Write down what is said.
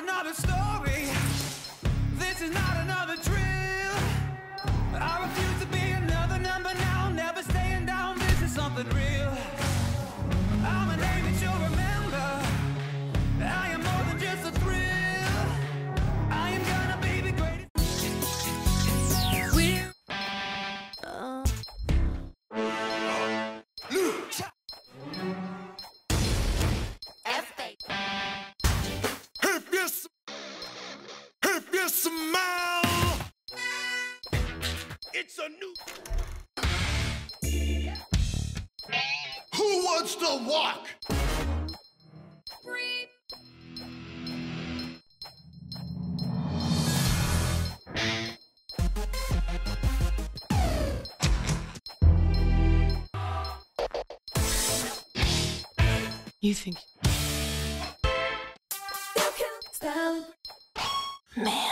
another story. This is not another drill. I refuse to be another number now. Never staying down. This is something real. I'm a name that you'll remember. I am more than just a thrill. I am gonna be the greatest. If you smell, it's a new. Who wants to walk? You think? You can stop. Man.